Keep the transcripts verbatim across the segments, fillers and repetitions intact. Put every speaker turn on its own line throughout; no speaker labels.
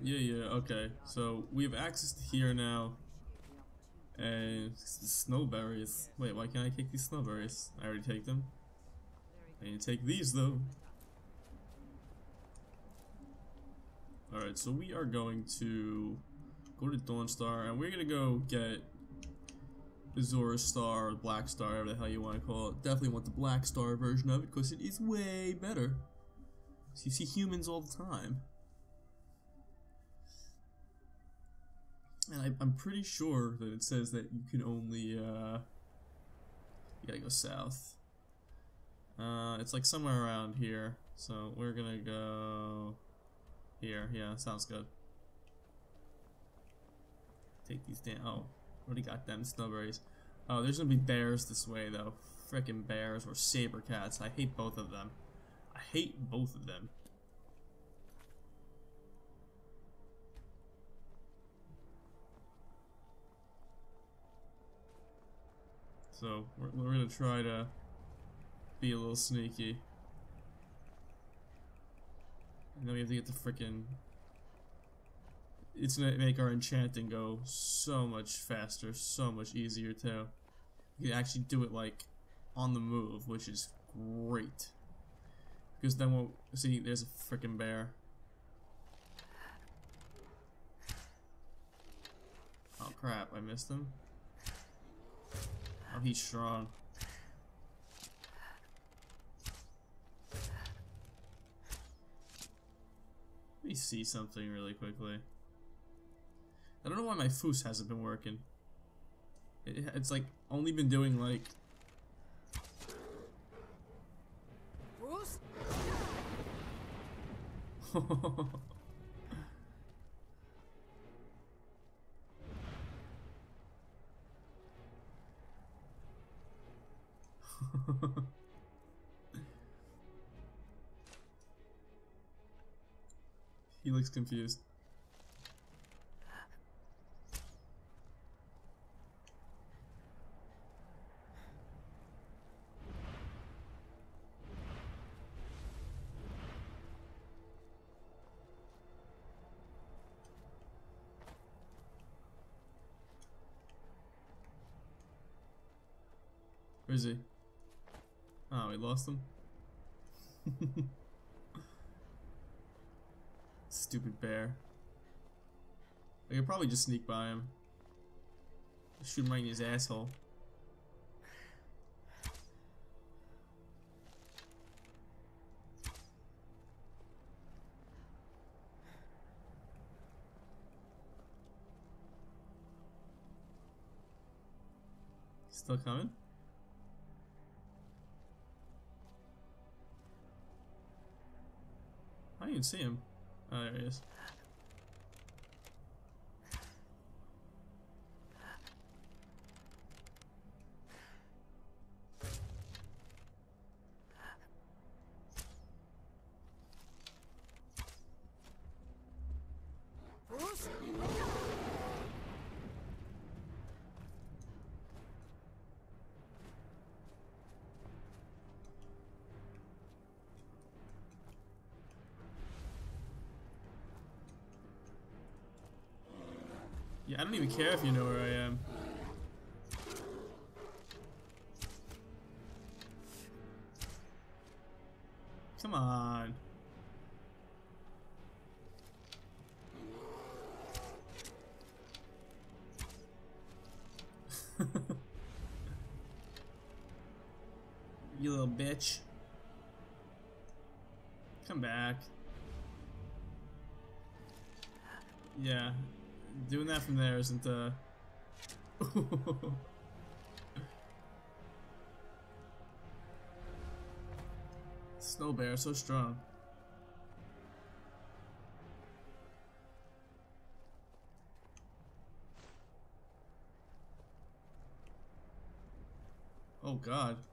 Yeah, yeah, okay. So we have access to here now. And snowberries. Wait, why can't I take these snowberries? I already take them. I need to take these though. Alright, so we are going to go to Dawnstar and we're gonna go get Azura Star or Black Star, whatever the hell you want to call it. Definitely want the Black Star version of it because it is way better. So you see humans all the time. And I, I'm pretty sure that it says that you can only, uh, you gotta go south. Uh, it's like somewhere around here. So we're gonna go here. Yeah, sounds good. Take these down. Oh, already got them snowberries. Oh, there's gonna be bears this way though. Frickin' bears or saber cats. I hate both of them. I hate both of them. So we're, we're gonna try to be a little sneaky. And then we have to get the frickin'. It's gonna make our enchanting go so much faster, so much easier too. You can actually do it like on the move, which is great. Because then we'll see there's a frickin' bear. Oh crap, I missed him. Oh, he's strong. Let me see something really quickly. I don't know why my foos hasn't been working. It, it's like only been doing like.
Bruce?
He looks confused. Where is he? Oh, we lost him. Stupid bear. I could probably just sneak by him. Shoot him right in his asshole. Still coming? I didn't even see him. Oh, there he is.
Bruce?
Yeah, I don't even care if you know where I am. Come on. You little bitch. Come back. Yeah. Doing that from there isn't, uh... Snow bear, so strong. Oh god.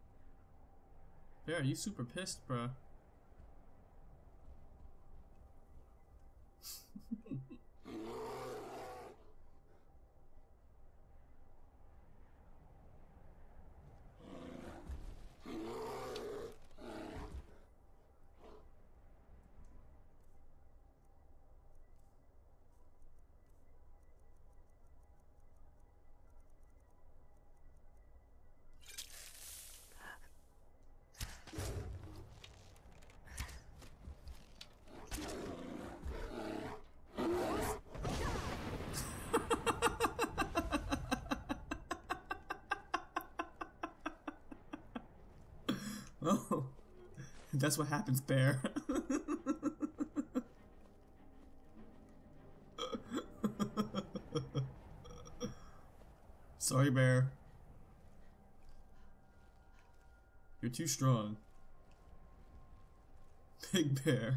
Bear, you super pissed, bruh. That's what happens, Bear. Sorry, Bear. You're too strong. Big Bear.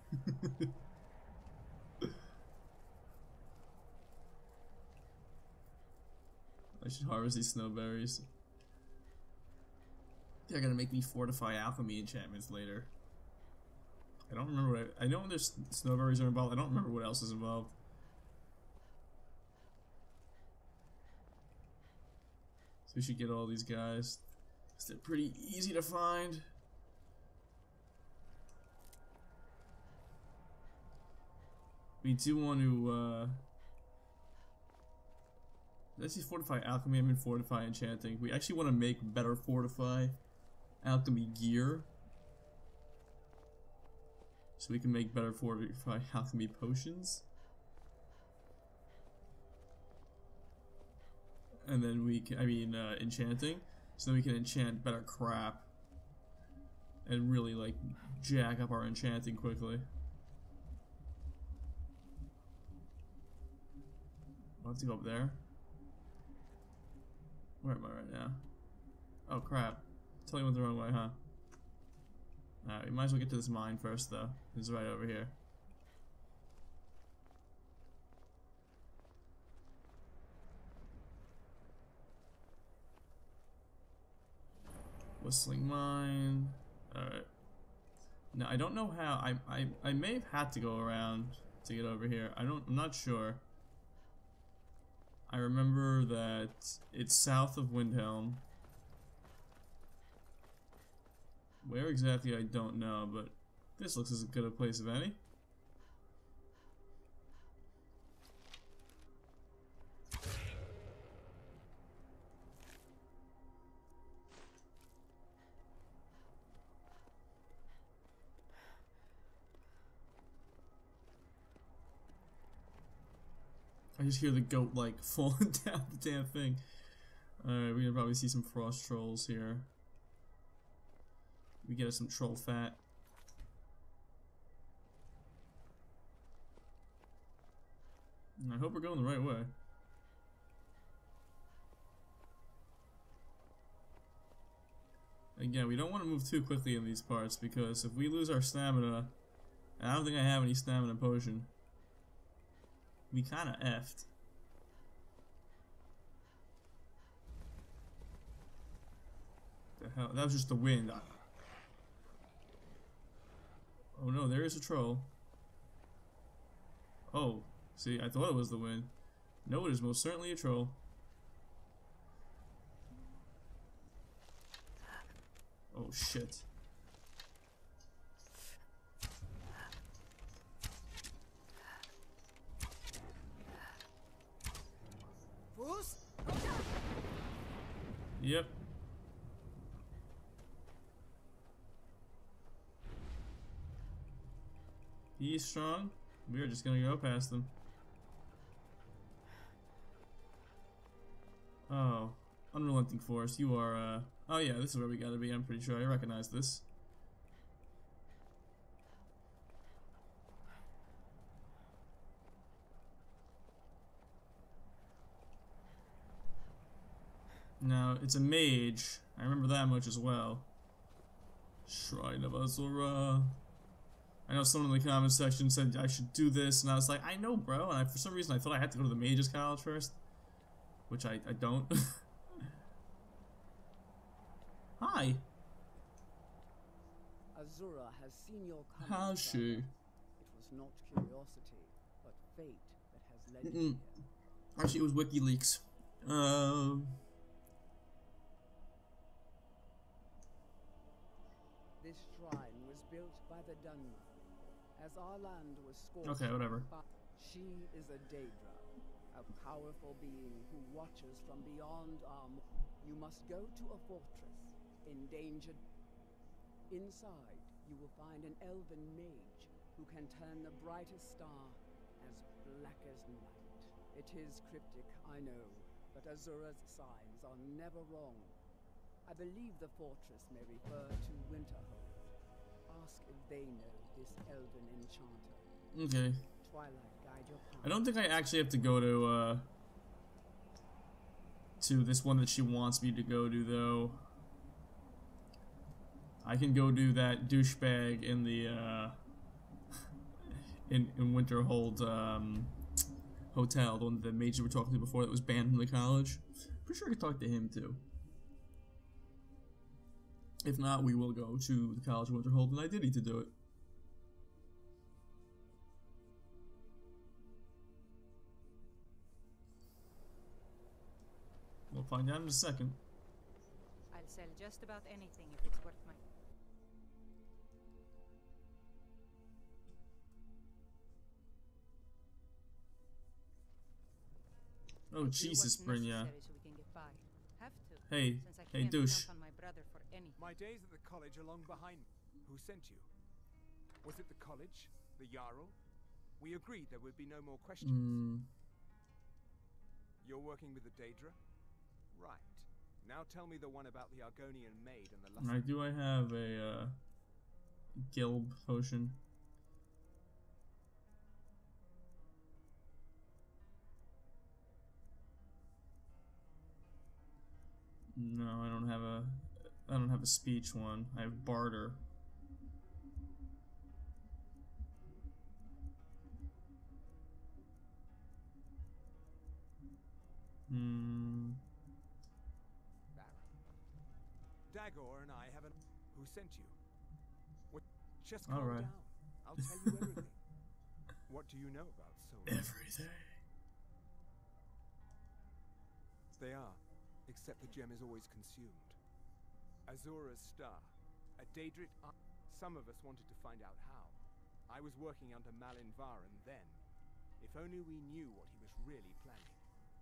I should harvest these snowberries. They're gonna make me fortify alchemy enchantments later. I don't remember what I, I know there's snowberries are involved. I don't remember what else is involved. So we should get all these guys. They're pretty easy to find. We do want to, uh... let's see, fortify alchemy, I mean fortify enchanting. We actually want to make better fortify alchemy gear. So we can make better fortify alchemy potions. And then we can, I mean, uh, enchanting. So then we can enchant better crap. And really, like, jack up our enchanting quickly. I'll have to go up there. Where am I right now? Oh, crap. Tell me went the wrong way, huh? Alright, we might as well get to this mine first, though. It's right over here. Whistling mine. Alright. Now I don't know how I I I may have had to go around to get over here. I don't I'm not sure. I remember that it's south of Windhelm. Where exactly I don't know, but this looks as good a place as any. I just hear the goat like falling down the damn thing. Alright, we're gonna probably see some frost trolls here. We get us some troll fat. I hope we're going the right way. Again, we don't want to move too quickly in these parts because if we lose our stamina, and I don't think I have any stamina potion, we kinda effed. The hell? That was just the wind. Oh no, there is a troll. Oh, see, I thought it was the wind. No, it is most certainly a troll. Oh shit.
Bruce?
Yep. He's strong. We're just gonna go past them. Oh, unrelenting force. You are, uh... oh yeah, this is where we gotta be. I'm pretty sure I recognize this. Now, it's a mage. I remember that much as well. Shrine of Azura. I know someone in the comment section said I should do this, and I was like, I know, bro. And I, for some reason, I thought I had to go to the mages college first, which I, I don't. Hi.
Azura has seen your coming.
How's she?
It was not curiosity, but fate that has led
Mm-mm.
you here.
Actually, it was WikiLeaks. Um.
This shrine was built by the Dunmer, as our land was scorched.
Okay, whatever.
But she is a Daedra, a powerful being who watches from beyond our. You must go to a fortress, endangered. Inside, you will find an elven mage who can turn the brightest star as black as night. It is cryptic, I know, but Azura's signs are never wrong. I believe the fortress may refer to Winterhold. Our ask if they know this elven enchanter.
Okay.
Twilight, guide your path.
I don't think I actually have to go to, uh... to this one that she wants me to go to, though. I can go do that douchebag in the, uh... in, in Winterhold, um... hotel, the one that the major were talking to before that was banned from the college. Pretty sure I could talk to him, too. If not, we will go to the College of Winterhold, and I did need to do it. We'll find out in a second.
I'll sell just about anything if it's worth my...
Oh, Jesus, Brynja.
So we can get by. Have to,
Hey,
since I
hey,
can't
douche.
count on my brother for anything.
My days at the college are long behind me. Who sent you? Was it the college? The Jarl? We agreed there would be no more questions.
Mm.
You're working with the Daedra? Right. Now tell me the one about the Argonian maid and the lust.
Alright, do I have a, uh... Gilb potion? No, I don't have a... I don't have a speech one. I have barter. Hmm...
Dagor and I haven't... Who sent you? What? Just
All
calm
right.
down. I'll tell you everything. What do you know about souls?
Everything.
They are, except the gem is always consumed. Azura's star, a Daedric. Some of us wanted to find out how. I was working under Malin Varen then. If only we knew what he was really planning.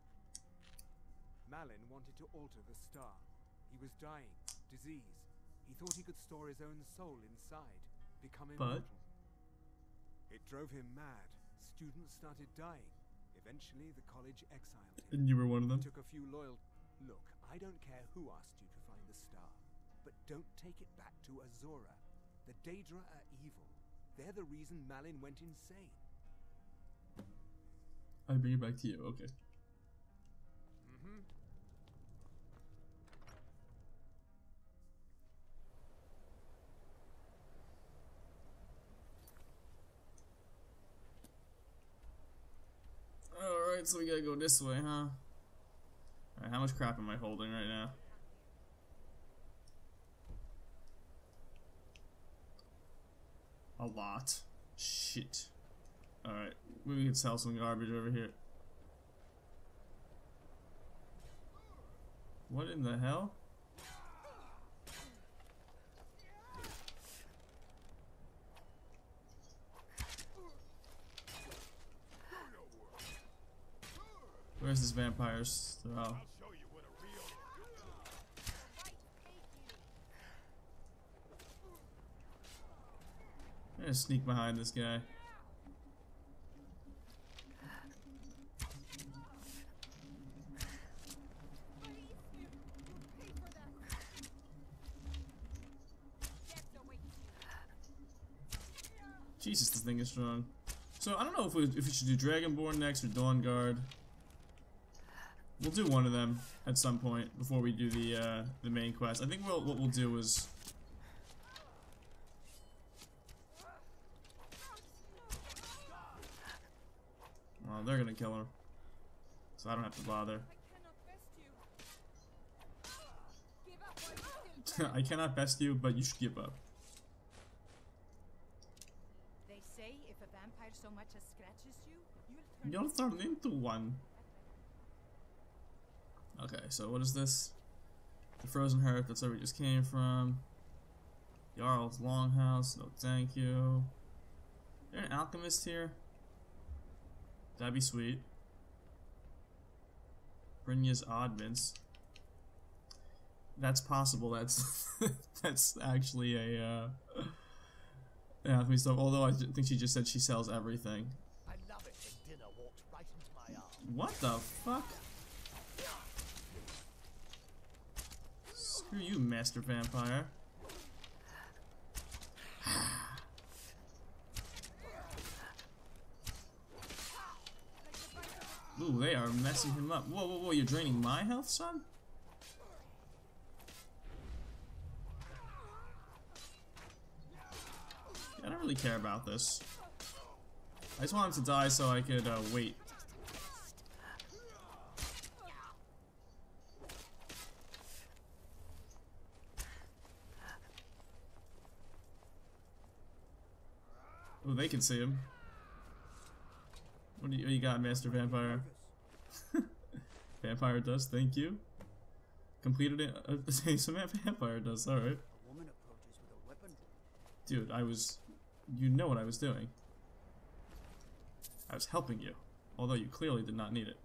Malin wanted to alter the star. He was dying, disease. He thought he could store his own soul inside, become immortal.
But
it drove him mad. Students started dying. Eventually, the college exiled him.
and you were one of them?
He took a few loyal... Look, I don't care who asked you to find the star, but don't take it back to Azura. The Daedra are evil. They're the reason Malin went insane.
I bring it back to you, okay.
Mm-hmm.
Alright, so we gotta go this way, huh? Alright, how much crap am I holding right now? A lot. Shit. Alright, maybe we can sell some garbage over here. What in the hell? Where's this vampire's throw? I'm gonna sneak behind this guy. Jesus, this thing is strong. So I don't know if we if we should do Dragonborn next or Dawnguard. We'll do one of them at some point before we do the uh, the main quest. I think we'll, what we'll do is. Well, they're gonna kill her, so I don't have to bother. I cannot best you, but you should give up.
They say if a vampire so much as scratches you, you'll turn
You'll turn into one. Okay, so what is this? The Frozen Hearth, that's where we just came from. Jarl's Longhouse, no thank you. Is there an alchemist here? That'd be sweet. Brynja's Oddments. That's possible, that's that's actually a uh an alchemy stuff, although I think she just said she sells everything.
I love it when dinner walked right into my arm.
What the fuck? Screw you, Master Vampire. Ooh, they are messing him up. Whoa, whoa, whoa, you're draining my health, son? Yeah, I don't really care about this. I just want him to die so I could, uh, wait. Oh, they can see him. What do you, what do you got, Master Vampire? Vampire does, thank you. Completed it. Uh, some Vampire does, alright. Dude, I was... You know what I was doing. I was helping you. Although you clearly did not need it.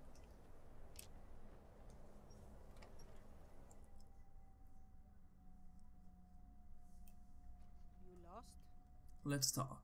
You lost?
Let's talk.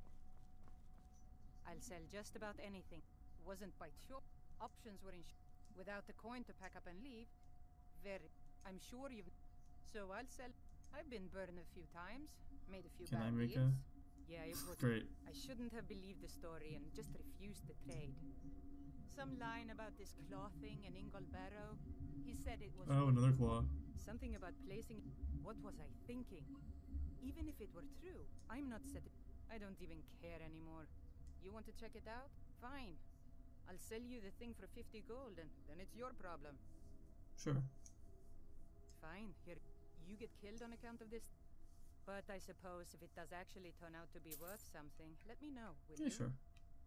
I'll sell just about anything. Wasn't quite sure. Options were in sh without the coin to pack up and leave. Very. I'm sure you've. So I'll sell. I've been burned a few times. Made a few
Can
bad
I make
deals.
a...
Yeah, it was.
Great.
I shouldn't have believed the story and just refused the trade. Some line about this claw thing and Ingol Barrow. He said it was.
Oh, another claw.
Something about placing. What was I thinking? Even if it were true, I'm not set. I don't even care anymore. You want to check it out? Fine. I'll sell you the thing for fifty gold, and then it's your problem.
Sure.
Fine. Here, you get killed on account of this. But I suppose if it does actually turn out to be worth something, let me know, will
Yeah,
you?
sure.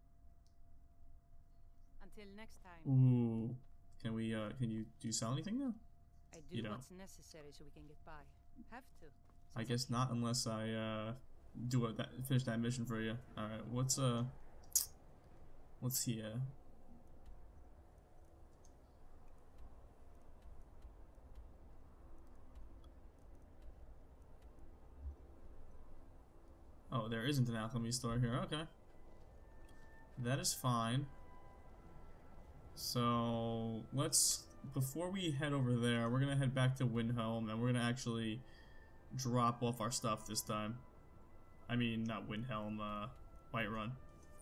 Until next time.
Ooh. Can we, uh, can you, do you sell anything now?
I do
You don't.
what's necessary so we can get by. Have to.
I guess not unless I, uh, do a, that, finish that mission for you. Alright, what's, uh, what's here? Oh, there isn't an alchemy store here. Okay. That is fine. So, let's... Before we head over there, we're gonna head back to Windhelm, and we're gonna actually drop off our stuff this time. I mean, not Windhelm, uh, Whiterun.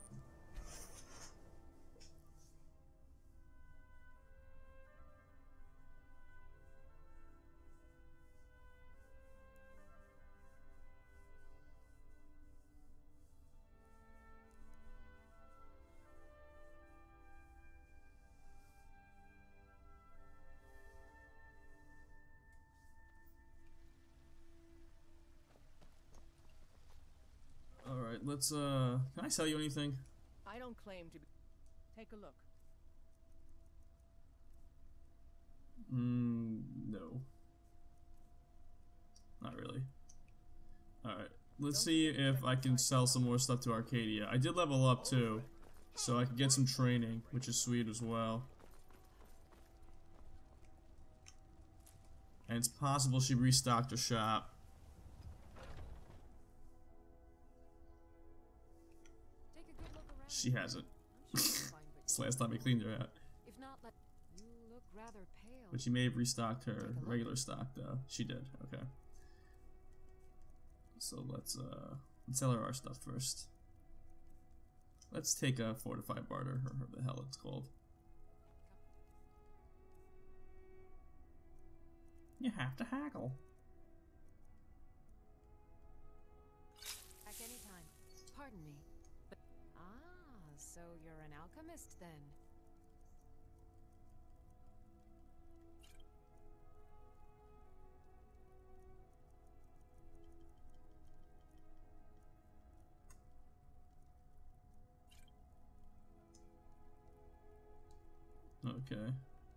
Alright, let's, uh, can I sell you anything?
I don't claim to be. Take a look.
Mm, no. Not really. Alright, let's see if I can sell some more stuff to Arcadia. I did level up too, so I can get some training, which is sweet as well. And it's possible she restocked her shop.
Take a good look around.
She hasn't.
I'm sure you'll find what
It's
you
the last time I cleaned her out.
If not, let you look rather pale.
But she may have restocked her
Take a look.
regular stock though. She did, okay. So let's uh let's sell her our stuff first. Let's take a fortified barter, or whatever the hell it's called. You have to haggle.
Back anytime. Pardon me, but ah, so you're an alchemist then?
Okay.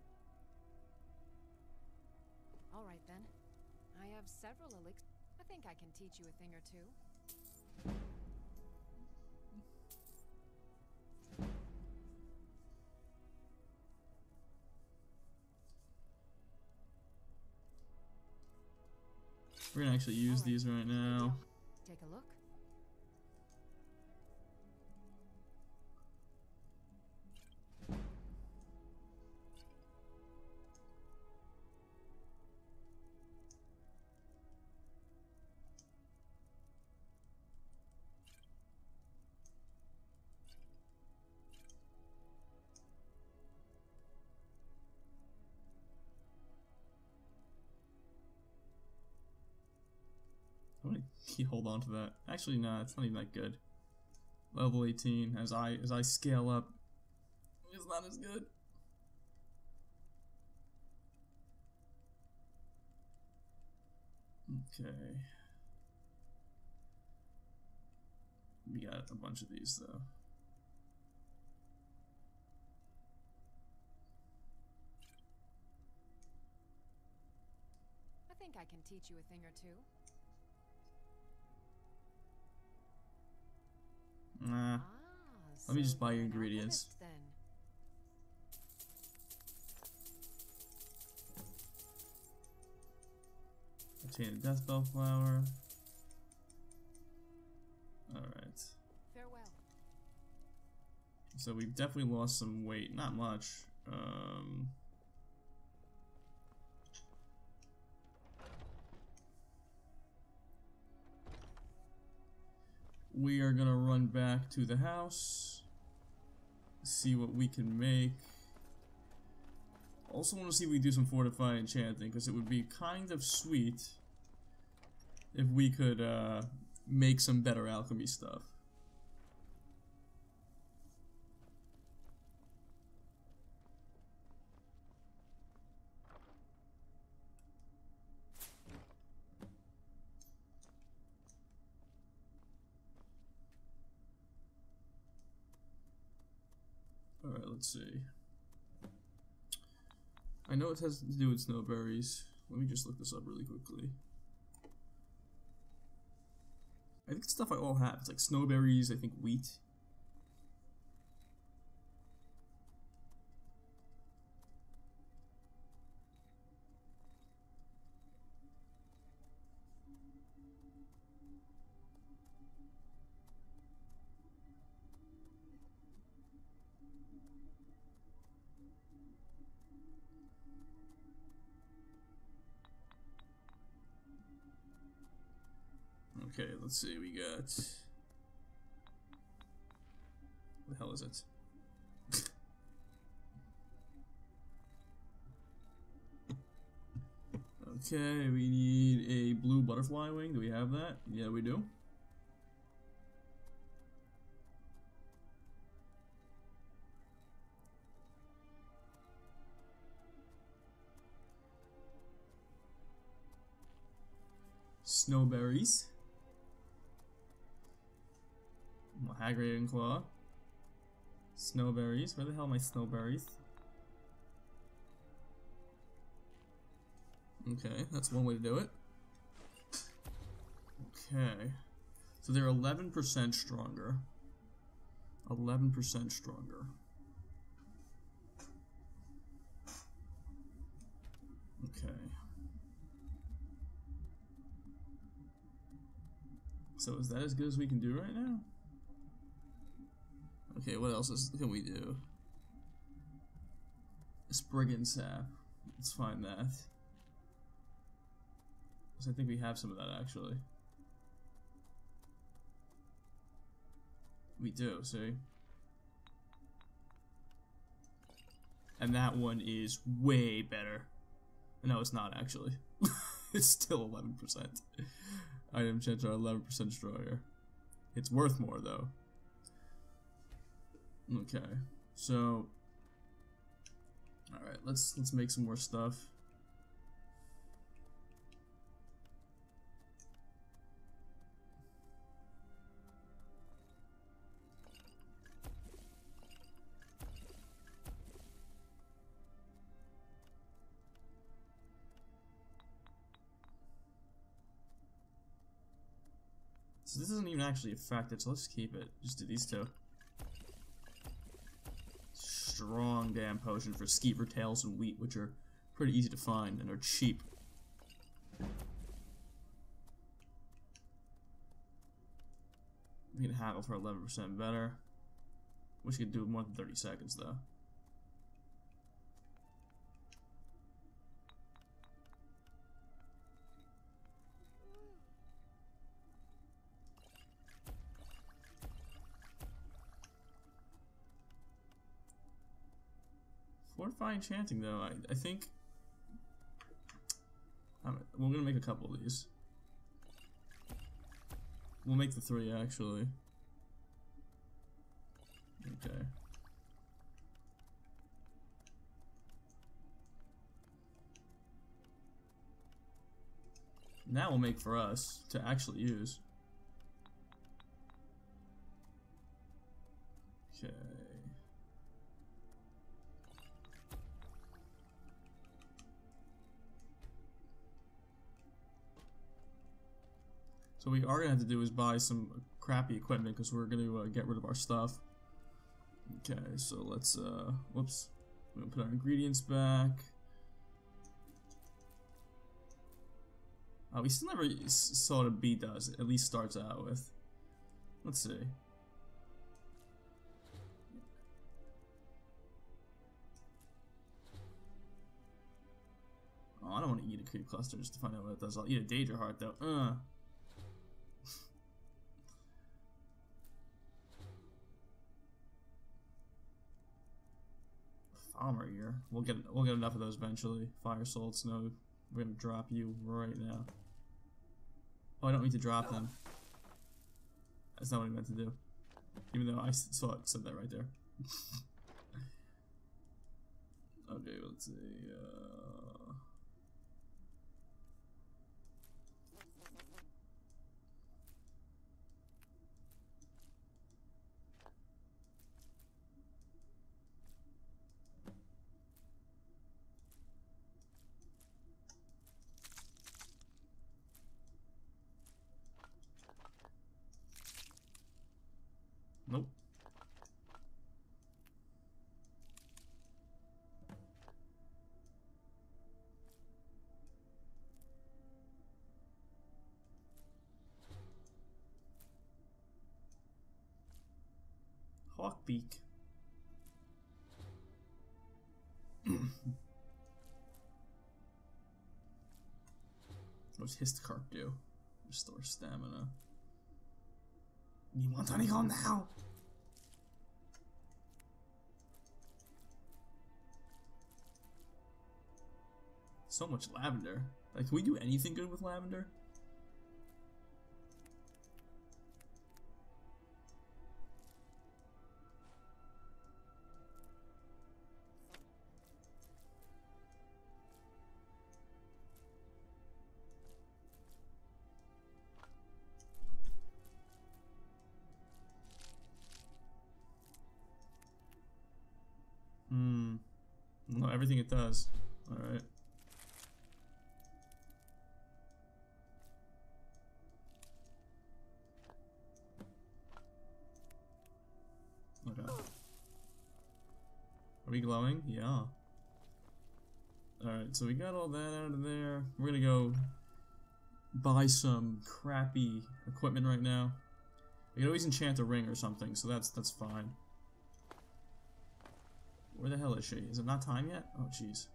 All right then. I have several elixirs. I think I can teach you a thing or two.
We're gonna actually use
All right.
these right now.
Take a look.
keep hold on to that. Actually, nah, it's not even that good. Level eighteen. As I as I scale up, it's not as good. Okay. We got a bunch of these though.
I think I can teach you a thing or two.
Nah.
Ah,
Let me
so
just buy
you're
your
an
ingredients.
alchemist, then.
Obtain a death bell flower. Alright.
Farewell.
So we've definitely lost some weight. Not much. Um, we are gonna run back to the house. See what we can make. Also want to see if we do some fortifying enchanting, because it would be kind of sweet if we could uh, make some better alchemy stuff. Alright, let's see. I know it has to do with snowberries. Let me just look this up really quickly. I think it's stuff I all have. It's like snowberries, I think wheat. Okay, let's see, we got... What the hell is it? Okay, we need a blue butterfly wing. Do we have that? Yeah, we do. Snowberries. Mahagrian claw. Snowberries. Where the hell are my snowberries? Okay, that's one way to do it. Okay. So they're eleven percent stronger. eleven percent stronger. Okay. So is that as good as we can do right now? Okay, what else is, can we do? Spriggan sap. Let's find that. Because I think we have some of that actually. We do, see? And that one is way better. No, it's not actually. It's still eleven percent. Item chance are eleven percent stronger. It's worth more though. Okay, so all right, let's let's make some more stuff. So this isn't even actually affected, so let's keep it. Just do these two. Strong damn potion for skeever tails and wheat, which are pretty easy to find and are cheap. We can haggle for eleven percent better. Wish we could do it more than thirty seconds though. Fortifying enchanting though, I, I think I'm, we're gonna make a couple of these. We'll make the three actually. Okay. Now we'll make for us to actually use. Okay. So what we are gonna have to do is buy some crappy equipment because we're gonna uh, get rid of our stuff. Okay, so let's uh, whoops, we're gonna put our ingredients back. Uh, we still never s saw what a bee does. It at least starts out with. Let's see. Oh, I don't want to eat a creep cluster just to find out what it does. I'll eat a Daedra heart though. Uh. Farmer ear. We'll get we'll get enough of those eventually. Fire salts. No, we're gonna drop you right now. Oh, I don't need to drop them. That's not what I meant to do. Even though I saw it said that right there. Okay, let's see. Uh... Nope. Hawkbeak. What's Histocarp do? Restore stamina. You want honeycomb now? So much lavender. Like, can we do anything good with lavender? Hmm. No, everything it does. Alright. Okay. Are we glowing? Yeah. Alright, so we got all that out of there. We're gonna go buy some crappy equipment right now. We can always enchant a ring or something, so that's that's fine. Where the hell is she? Is it not time yet? Oh, jeez.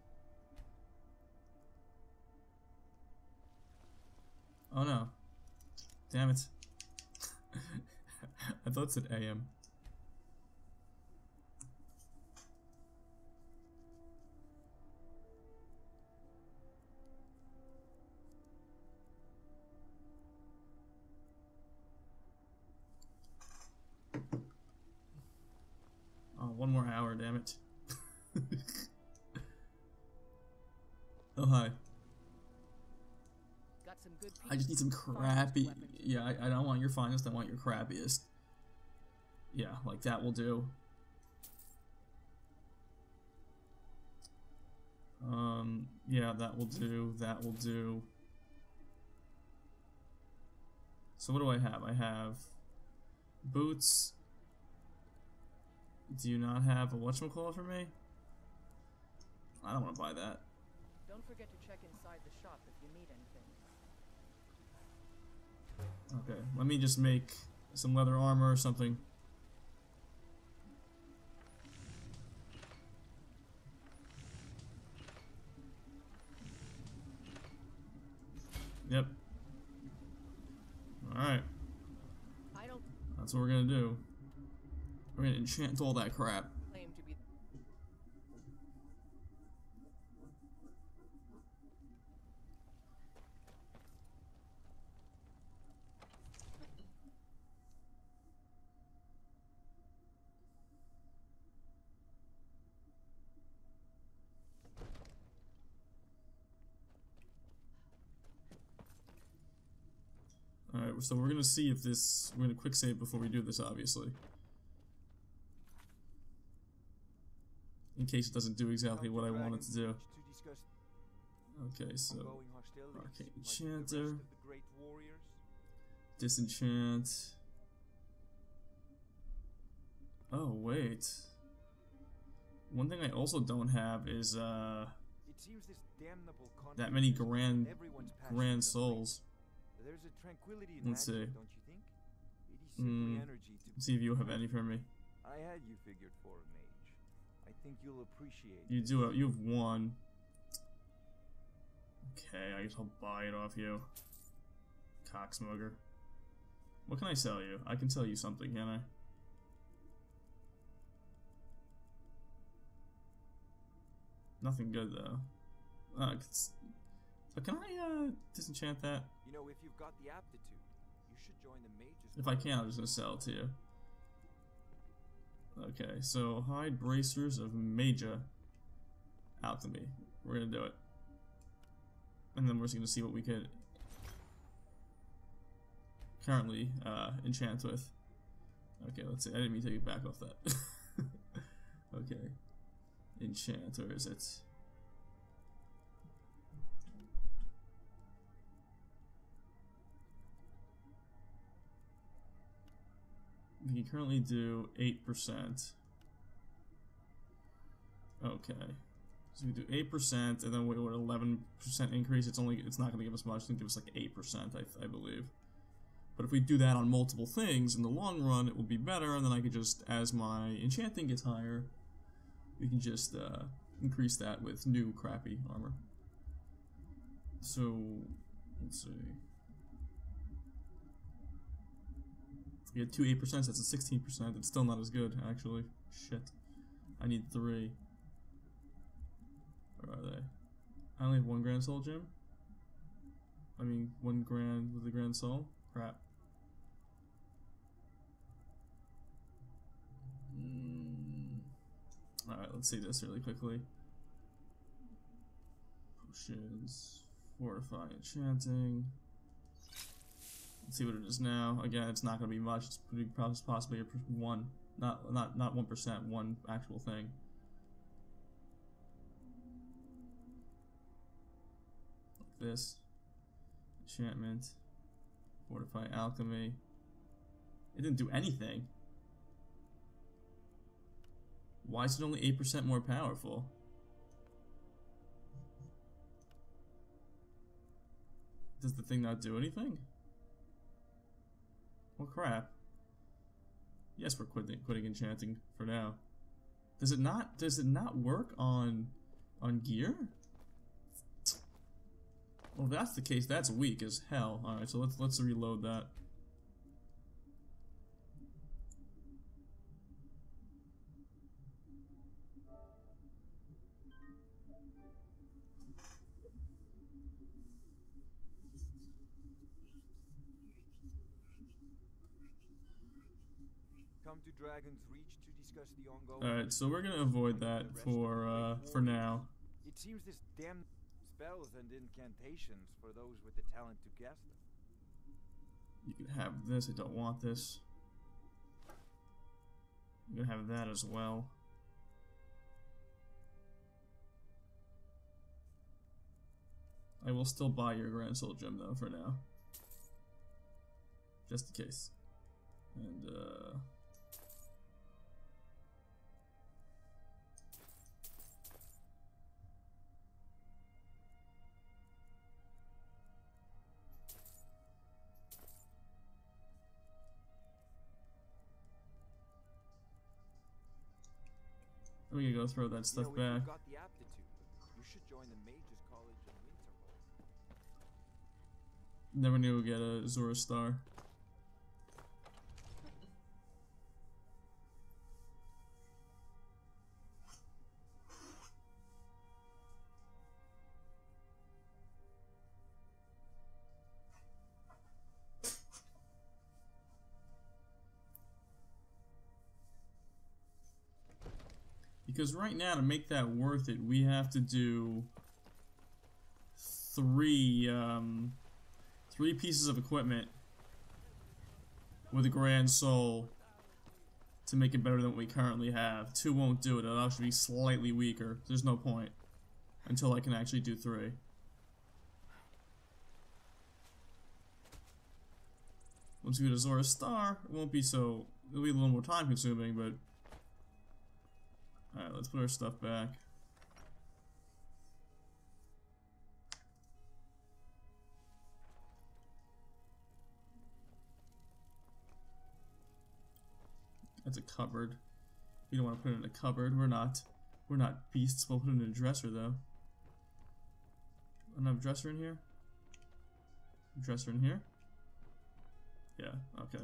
Oh no. Damn it. I thought it said A M. Oh, one more hour, damn it. Oh, hi.
Got some good
I just need some crappy. Yeah, I, I don't want your finest, I want your crappiest. Yeah, like that will do. Um, yeah, that will do, that will do. So what do I have? I have boots. Do you not have a whatchamacallit for me? I don't want to buy that.
Don't forget to check inside the shop if you need anything.
Okay, let me just make some leather armor or something. Yep. Alright.
I don't
That's what we're gonna do. We're gonna enchant all that crap.
claim to be.
Alright, so we're gonna see if this... We're gonna quick save before we do this, obviously. In case it doesn't do exactly what I want it to do. Okay, so... Arcane Enchanter. Disenchant. Oh, wait. One thing I also don't have is, uh... that many grand... grand souls.
There's a tranquility in
Let's
magic,
see.
don't you think? It is simply
Mm,
energy to
let's see if you have any for me.
I had you figured for a mage. I think you'll appreciate
You
it.
do it. You have one. Okay, I guess I'll buy it off you. Cocksmoker. What can I sell you? I can sell you something, can I? Nothing good though. Uh, so can I uh, disenchant that?
You know, if you've got the aptitude, you should join the mages.
If I can, I'm just gonna sell it to you. Okay, so hide bracers of Magia alchemy. We're gonna do it, and then we're just gonna see what we could currently uh, enchant with. Okay, let's see. I didn't mean to take it back off that. Okay, enchant. Where is it? We can currently do eight percent. Okay. So we do eight percent and then we would eleven percent increase. It's only it's not going to give us much. It's going to give us like eight percent, I, I believe. But if we do that on multiple things, in the long run, it will be better. And then I could just, as my enchanting gets higher, we can just uh, increase that with new crappy armor. So, let's see. We had two eight percent, that's a sixteen percent. It's still not as good, actually. Shit. I need three. Where are they? I only have one grand soul gem? I mean, one grand with a grand soul? Crap. Mm. Alright, let's see this really quickly. Potions. Fortify enchanting. Let's see what it is now. Again, it's not going to be much. It's pretty possibly a one, not not not one percent, one actual thing. Like this, enchantment, fortify alchemy. It didn't do anything. Why is it only eight percent more powerful? Does the thing not do anything? Well, crap. Yes, we're quitting, quitting enchanting for now. Does it not? Does it not work on, on gear? Well, if that's the case, that's weak as hell. All right, so let's let's reload that.
Come to Dragon's Reach to discuss the ongoing.
All right, so we're gonna avoid that for uh, for now.
It seems this damn spells and incantations for those with the talent to cast them.
You can have this. I don't want this. You can have that as well. I will still buy your Grand Soul Gem though for now, just in case. And uh. We can go throw that stuff
you know, if
back.
you've got the aptitude, you should join the Mages College in Winterhold.
Never knew we'd get a Azura star. Because right now, to make that worth it, we have to do three, um, three pieces of equipment with a grand soul to make it better than what we currently have. Two won't do it. It'll actually be slightly weaker. There's no point until I can actually do three. Once we get Azura Star, it won't be so. It'll be a little more time consuming, but. Alright, let's put our stuff back. That's a cupboard. You don't want to put it in a cupboard. We're not. We're not beasts. We'll put it in a dresser though. Another dresser in here. Dresser in here. Yeah. Okay.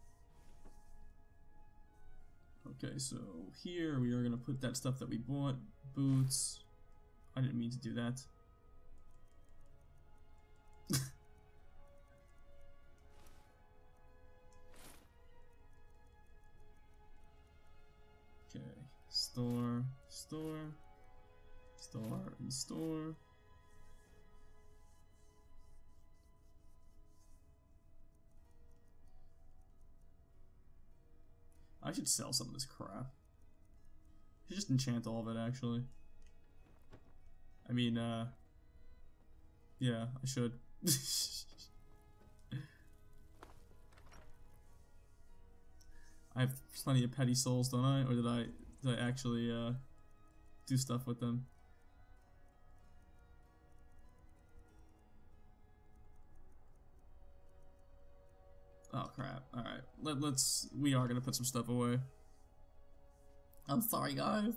Okay. So here we are gonna put that stuff that we bought. Boots. I didn't mean to do that. Okay, store, store, store, and store. I should sell some of this crap. I should just enchant all of it, actually. I mean, uh... yeah, I should. I have plenty of petty souls, don't I? Or did I did I actually uh, do stuff with them? Oh crap! All right, Let let's. We are gonna put some stuff away. I'm sorry, guys.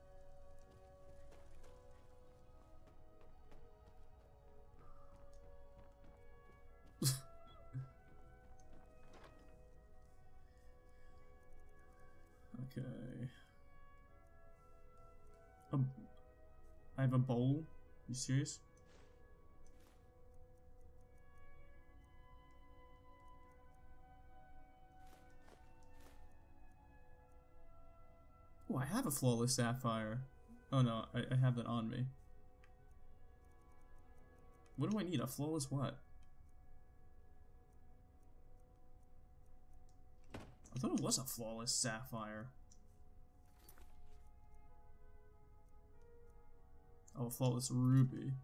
Okay. A, I have a bowl. You serious? Oh, I have a flawless sapphire. Oh no, I, I have that on me. What do I need? A flawless what? I thought it was a flawless sapphire. Oh, a flawless ruby.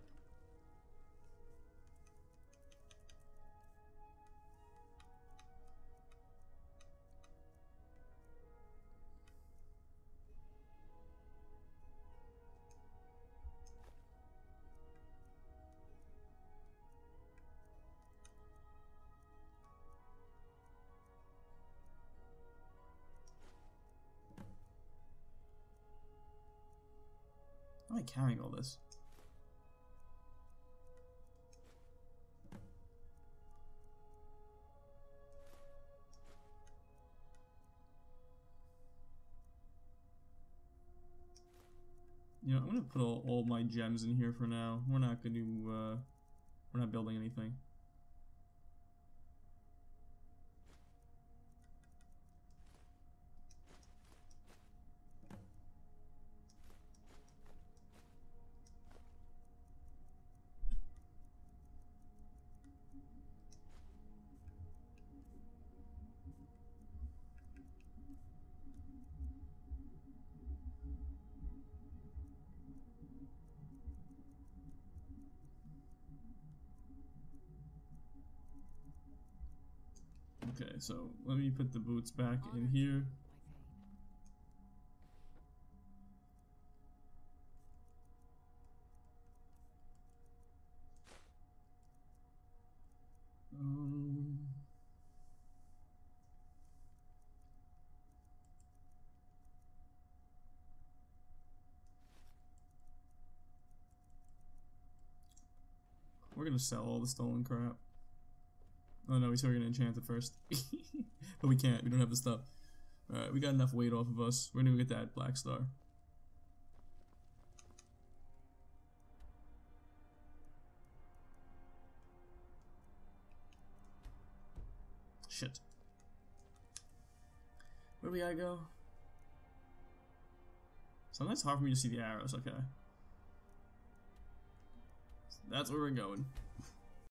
How am I carrying all this? You know, I'm gonna put all, all my gems in here for now. We're not gonna, uh, we're not building anything. Okay, so let me put the boots back in here. Um, we're gonna sell all the stolen crap. Oh no, we said we we're gonna enchant it first. But we can't, we don't have the stuff. Alright, we got enough weight off of us. We're gonna get that black star. Shit. Where do we gotta go? Sometimes it's hard for me to see the arrows, okay. That's where we're going.